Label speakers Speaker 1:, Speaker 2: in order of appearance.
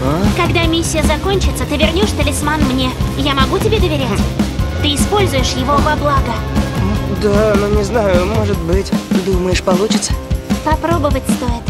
Speaker 1: Когда миссия закончится, ты вернешь талисман мне. Я могу тебе доверять? Ты используешь его во благо.
Speaker 2: Да, но не знаю, может быть. Думаешь, получится?
Speaker 1: Попробовать стоит.